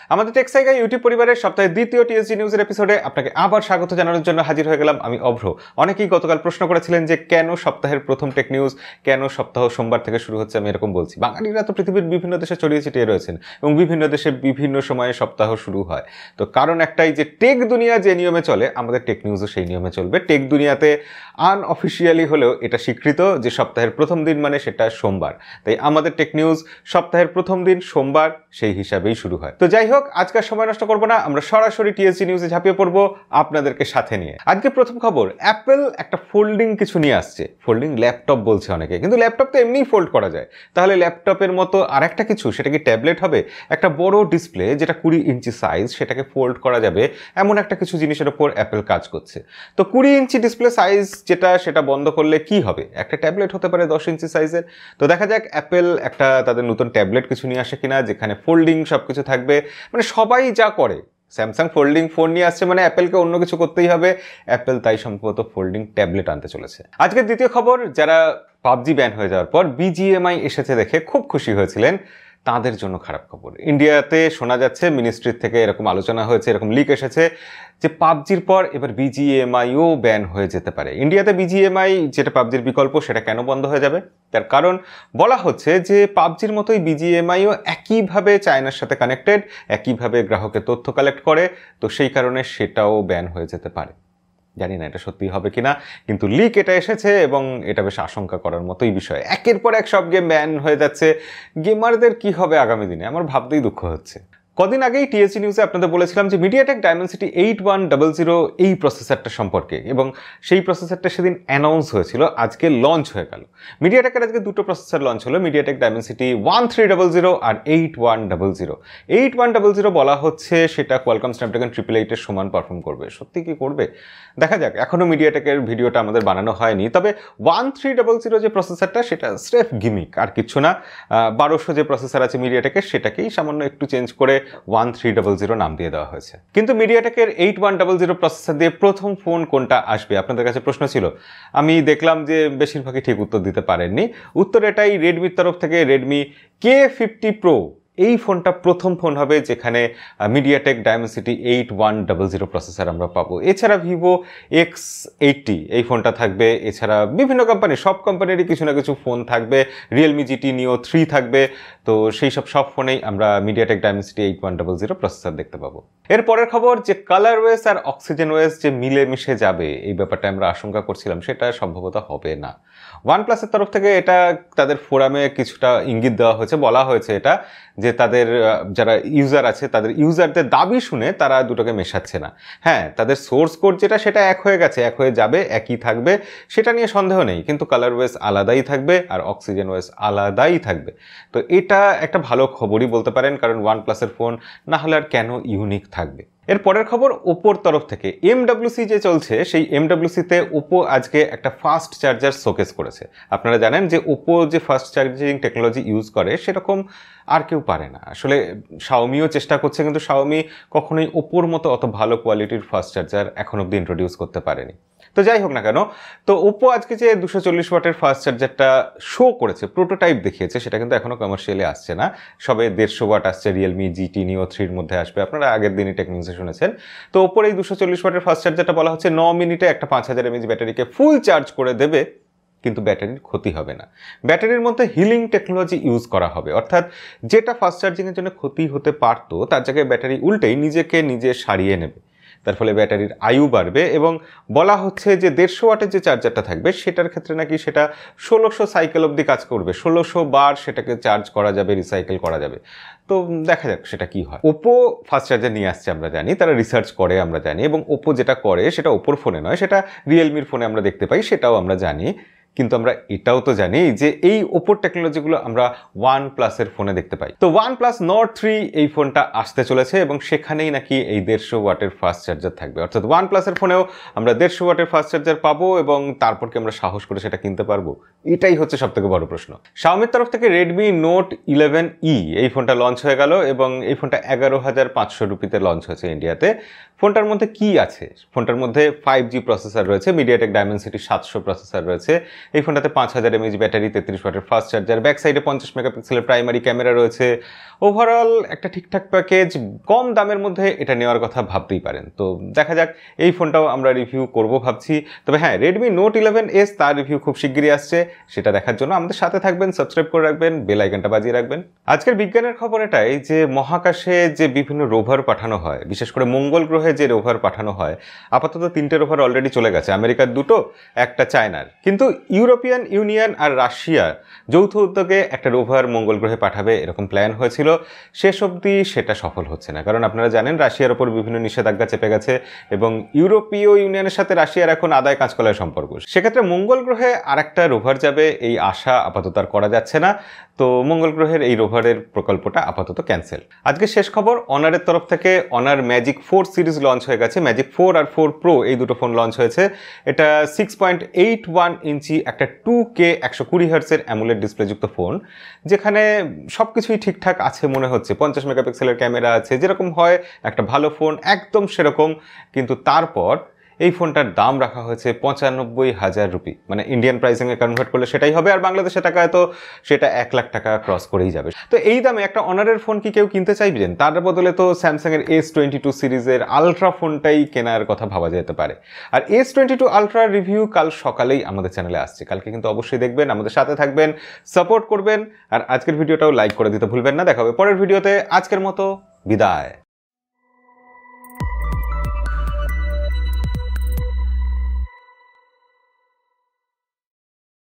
আমাদের টেক্সাইগা ইউটিউব পরিবারের সপ্তাহের দ্বিতীয় টিএসজি নিউজের এপিসোডে আপনাকে আবার স্বাগত জানানোর জন্য হাজির হয়ে গেলাম আমি অভ্র। অনেকেই গতকাল প্রশ্ন করেছিলেন যে কেন সপ্তাহের প্রথম টেক নিউজ, কেন সপ্তাহ সোমবার থেকে শুরু হচ্ছে। আমি এরকম বলছি, বাঙালিরা তো পৃথিবীর বিভিন্ন দেশে ছড়িয়ে ছিটিয়ে রয়েছেন এবং বিভিন্ন দেশে বিভিন্ন সময়ে সপ্তাহ শুরু হয়। তো কারণ একটাই যে টেক দুনিয়া যে নিয়মে চলে, আমাদের টেক নিউজও সেই নিয়মে চলবে। টেক দুনিয়াতে আনঅফিসিয়ালি হলেও এটা স্বীকৃত যে সপ্তাহের প্রথম দিন মানে সেটা সোমবার। তাই আমাদের টেক নিউজ সপ্তাহের প্রথম দিন সোমবার সেই হিসাবেই শুরু হয়। তো যাই হোক, আজকের সময় নষ্ট করবো না, আমরা সরাসরি টিএসজি নিউজে ঝাঁপিয়ে পড়বো আপনাদেরকে সাথে নিয়ে। আজকে প্রথম খবর, অ্যাপেল একটা ফোল্ডিং কিছু নিয়ে আসছে। ফোল্ডিং ল্যাপটপ বলছে অনেকে, কিন্তু ল্যাপটপ তো এমনিই ফোল্ড করা যায়। তাহলে ল্যাপটপের মতো আর একটা কিছু, সেটা কি ট্যাবলেট হবে? একটা বড় ডিসপ্লে যেটা 20 ইঞ্চি সাইজ, সেটাকে ফোল্ড করা যাবে এমন একটা কিছু জিনিসের উপর অ্যাপেল কাজ করছে। তো 20 ইঞ্চি ডিসপ্লে সাইজ যেটা, সেটা বন্ধ করলে কি হবে? একটা ট্যাবলেট হতে পারে 10 ইঞ্চি সাইজের। তো দেখা যাক অ্যাপেল একটা তাদের নতুন ট্যাবলেট কিছু নিয়ে আসে কিনা, যেখানে ফোল্ডিং সবকিছু থাকবে। মানে সবাই যা করে, স্যামসাং ফোল্ডিং ফোন নিয়ে আসছে মানে অ্যাপেলকে অন্য কিছু করতেই হবে। অ্যাপেল তাই সম্ভবত ফোল্ডিং ট্যাবলেট আনতে চলেছে। আজকের দ্বিতীয় খবর, যারা পাবজি ব্যান হয়ে যাওয়ার পর বিজিএমআই এসেছে দেখে খুব খুশি হয়েছিলেন, তাদের জন্য খারাপ খবর। ইন্ডিয়াতে শোনা যাচ্ছে, মিনিস্ট্রির থেকে এরকম আলোচনা হয়েছে, এরকম লিক এসেছে যে পাবজির পর এবার বিজিএমআইও ব্যান হয়ে যেতে পারে। ইন্ডিয়াতে বিজিএমআই যেটা পাবজির বিকল্প, সেটা কেন বন্ধ হয়ে যাবে? তার কারণ বলা হচ্ছে যে পাবজির মতোই বিজিএমআইও একইভাবে চায়নার সাথে কানেক্টেড, একইভাবে গ্রাহকের তথ্য কালেক্ট করে। তো সেই কারণে সেটাও ব্যান হয়ে যেতে পারে। জানি না এটা সত্যি হবে কিনা, কিন্তু লিক এটা এসেছে এবং এটা বেশ আশঙ্কা করার মতোই বিষয়। একের পর এক সব গেম ব্যান হয়ে যাচ্ছে। গেমারদের কি হবে আগামী দিনে, আমার ভাবতেই দুঃখ হচ্ছে। কদিন আগেই টিএসজি নিউজে আপনাদের বলেছিলাম যে মিডিয়াটেক ডাইমেনসিটি 8100 এই প্রসেসরটা সম্পর্কে, এবং সেই প্রসেসরটা সেদিন অ্যানাউন্স হয়েছিল, আজকে লঞ্চ হয়ে গেল। মিডিয়াটেকের আজকে দুটো প্রসেসর লঞ্চ হলো, মিডিয়াটেক ডাইমেনসিটি 1300 আর 8100। 8100 বলা হচ্ছে সেটা কোয়ালকম স্ন্যাপড্রাগন 888 এর সমান পারফর্ম করবে। সত্যি কি করবে দেখা যাক, এখনও মিডিয়াটেকের ভিডিওটা আমাদের বানানো হয়নি। তবে 1300 যে প্রসেসরটা, সেটা স্রেফ গিমিক, আর কিছু না। 1200 যে প্রসেসর আছে মিডিয়াটেকের, সেটাকেই সামান্য একটু চেঞ্জ করে 1300 নাম দিয়ে দেওয়া হয়েছে। কিন্তু মিডিয়াটেকের 8100 প্রসেসর দিয়ে প্রথম ফোন কোনটা আসবে, আপনাদের কাছে প্রশ্ন ছিল। আমি দেখলাম যে বেশিরভাগই ঠিক উত্তর দিতে পারেননি। উত্তর এটাই, রেডমির তরফ থেকে রেডমি K50 Pro এই ফোনটা প্রথম ফোন হবে যেখানে মিডিয়াটেক ডাইমেনসিটি 8100 প্রসেসর আমরা পাবো। এছাড়া ভিভো X80 এই ফোনটা থাকবে। এছাড়া বিভিন্ন কোম্পানি, সব কোম্পানিরই কিছু না কিছু ফোন থাকবে। রিয়েলমি GT Neo 3 থাকবে। তো সেই সব ফোনেই আমরা মিডিয়াটেক ডাইমেনসিটি 8100 প্রসেসর দেখতে পাবো। এর পরের খবর, যে কালার ওয়েস আর অক্সিজেন ওয়েস যে মিলে মিশে যাবে, এই ব্যাপারটা আমরা আশঙ্কা করছিলাম, সেটা সম্ভবত হবে না। ওয়ানপ্লাসের তরফ থেকে এটা তাদের ফোরামে কিছুটা ইঙ্গিত দেওয়া হয়েছে, বলা হয়েছে এটা যে তাদের যারা ইউজার আছে, তাদের ইউজারদের দাবি শুনে তারা দুটোকে মেশাচ্ছে না। হ্যাঁ, তাদের সোর্স কোড যেটা, সেটা এক হয়ে গেছে, এক হয়ে যাবে, একই থাকবে, সেটা নিয়ে সন্দেহ নেই। কিন্তু কালার ওয়েস আলাদাই থাকবে আর অক্সিজেন ওয়েস আলাদাই থাকবে। তো এটা একটা ভালো খবরই বলতে পারেন, কারণ ওয়ানপ্লাসের ফোন না হলে আর কেন ইউনিক থাকবে। এর পরের খবর, ওপোর তরফ থেকে MWC যে চলছে, সেই MWCতে ওপো আজকে একটা ফাস্ট চার্জার শোকেস করেছে। আপনারা জানেন যে ওপো যে ফাস্ট চার্জিং টেকনোলজি ইউজ করে, সেরকম আর কেউ পারে না। আসলে শাওমিও চেষ্টা করছে, কিন্তু শাওমি কখনোই ওপোর মতো অত ভালো কোয়ালিটির ফাস্ট চার্জার এখন অব্দি ইন্ট্রোডিউস করতে পারেনি। তো যাই হোক না কেন, তো ওপো আজকে যে 240 ওয়াটের ফাস্ট চার্জারটা শো করেছে, প্রোটোটাইপ দেখিয়েছে, সেটা কিন্তু এখনও কমার্শিয়ালি আসছে না। সবে 150 ওয়াট আসছে, রিয়েলমি GT Neo 3 এর মধ্যে আসবে। আপনারা আগের দিনই টেক নিউজে শুনেছেন। তো ওপোর এই 240 ওয়াটের ফাস্ট চার্জারটা বলা হচ্ছে 9 মিনিটে একটা 5000 mAh ব্যাটারিকে ফুল চার্জ করে দেবে, কিন্তু ব্যাটারির ক্ষতি হবে না। ব্যাটারির মধ্যে হিলিং টেকনোলজি ইউজ করা হবে, অর্থাৎ যেটা ফাস্ট চার্জিংয়ের জন্য ক্ষতি হতে পারতো, তার জায়গায় ব্যাটারি উল্টেই নিজেকে নিজে সারিয়ে নেবে। তার ফলে ব্যাটারির আয়ু বাড়বে, এবং বলা হচ্ছে যে 150 ওয়াটের যে চার্জারটা থাকবে, সেটার ক্ষেত্রে নাকি সেটা 1600 সাইকেল অবধি কাজ করবে। 1600 বার সেটাকে চার্জ করা যাবে, রিসাইকেল করা যাবে। তো দেখা যাক সেটা কি হয়। ওপো ফাস্ট চার্জার নিয়ে আসছে আমরা জানি, তারা রিসার্চ করে আমরা জানি, এবং ওপো যেটা করে সেটা ওপোর ফোনে নয়, সেটা রিয়েলমির ফোনে আমরা দেখতে পাই, সেটাও আমরা জানি। কিন্তু আমরা এটাও তো জানি যে এই ওপোর টেকনোলজিগুলো আমরা ওয়ানপ্লাসের ফোনে দেখতে পাই। তো OnePlus Nord 3 এই ফোনটা আসতে চলেছে, এবং সেখানেই নাকি এই 150 ওয়াটের ফাস্ট চার্জার থাকবে। অর্থাৎ ওয়ানপ্লাসের ফোনেও আমরা 150 ওয়াটের ফাস্ট চার্জার পাবো, এবং তারপর কি আমরা সাহস করে সেটা কিনতে পারবো? এটাই হচ্ছে সবথেকে বড় প্রশ্ন। শাওমির তরফ থেকে Redmi Note 11E এই ফোনটা লঞ্চ হয়ে গেল, এবং এই ফোনটা 11,500 রুপিতে লঞ্চ হয়েছে ইন্ডিয়াতে। ফোনটার মধ্যে কি আছে? ফোনটার মধ্যে 5G প্রসেসর রয়েছে, মিডিয়াটেক ডাইমেনসিটি 700 প্রসেসর রয়েছে, এই ফোনটাতে 5000 mAh ব্যাটারি, 33 ওয়াটের ফাস্ট চার্জার, ব্যাক সাইডে 50 মেগাপিক্সেলের প্রাইমারি ক্যামেরা রয়েছে। ওভারঅল একটা ঠিকঠাক প্যাকেজ, কম দামের মধ্যে এটা নেওয়ার কথা ভাবতেই পারেন। তো দেখা যাক, এই ফোনটাও আমরা রিভিউ করব ভাবছি। তবে হ্যাঁ, রেডমি নোট 11s তার রিভিউ খুব শিগগিরই আসছে, সেটা দেখার জন্য আমাদের সাথে থাকবেন, সাবস্ক্রাইব করে রাখবেন, বেল আইকনটা বাজিয়ে রাখবেন। আজকের বিজ্ঞানের খবর এটাই যে মহাকাশে যে বিভিন্ন রোভার পাঠানো হয়, বিশেষ করে মঙ্গল গ্রহে যে রোভার পাঠানো হয়, আপাতত 3টে রোভার অলরেডি চলে গেছে, আমেরিকার 2টো, একটা চায়নার। কিন্তু ইউরোপিয়ান ইউনিয়ন আর রাশিয়া যৌথ উদ্যোগে একটা রোভার মঙ্গল গ্রহে পাঠাবে এরকম প্ল্যান হয়েছিল। শেষ অবধি সেটা সফল হচ্ছে না, কারণ আপনারা জানেন রাশিয়ার ওপর বিভিন্ন নিষেধাজ্ঞা চেপে গেছে এবং ইউরোপীয় ইউনিয়নের সাথে রাশিয়ার এখন আদায় কাঁচকলায় সম্পর্ক। সেক্ষেত্রে মঙ্গল গ্রহে আরেকটা রোভার যাবে, এই আশা আপাতত আর করা যাচ্ছে না। তো মঙ্গল গ্রহের এই রোভারের প্রকল্পটা আপাতত ক্যান্সেল। আজকে শেষ খবর, অনারের তরফ থেকে অনার ম্যাজিক 4 সিরিজ লঞ্চ হয়ে গেছে। ম্যাজিক 4 আর 4 প্রো এই দুটো ফোন লঞ্চ হয়েছে। এটা 6.81 ইঞ্চি একটা 2K 120 হার্টজের অ্যামোলেড ডিসপ্লেযুক্ত ফোন, যেখানে সব কিছুই ঠিকঠাক আছে মনে হচ্ছে। 50 মেগাপিক্সেলের ক্যামেরা আছে, যেরকম হয় একটা ভালো ফোন, একদম সেরকম। কিন্তু তারপর এই ফোনটার দাম রাখা হয়েছে 95,000 রুপি, মানে ইন্ডিয়ান প্রাইসিংয়ে কনভার্ট করলে সেটাই হবে, আর বাংলাদেশের টাকায় তো সেটা 1 লাখ টাকা ক্রস করেই যাবে। তো এই দামে একটা অনারের ফোন কি কেউ কিনতে চাইবেন? তার বদলে তো স্যামসাংয়ের S22 সিরিজের আলট্রা ফোনটাই কেনার কথা ভাবা যেতে পারে। আর S22 আলট্রার রিভিউ কাল সকালেই আমাদের চ্যানেলে আসছে, কালকে কিন্তু অবশ্যই দেখবেন, আমাদের সাথে থাকবেন, সাপোর্ট করবেন, আর আজকের ভিডিওটাও লাইক করে দিতে ভুলবেন না। দেখা হবে পরের ভিডিওতে। আজকের মতো বিদায়।